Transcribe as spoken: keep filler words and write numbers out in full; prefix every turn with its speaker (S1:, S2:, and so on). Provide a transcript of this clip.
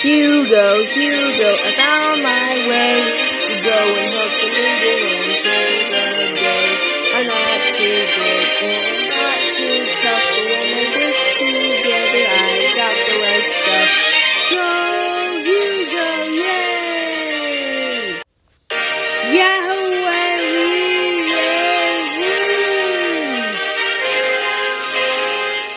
S1: Hugo, Hugo, I found my way to go and help the needy and save the day. I'm not too big and not too tough, but when I work together, I got the right stuff. Go, Hugo, yay! Yeah!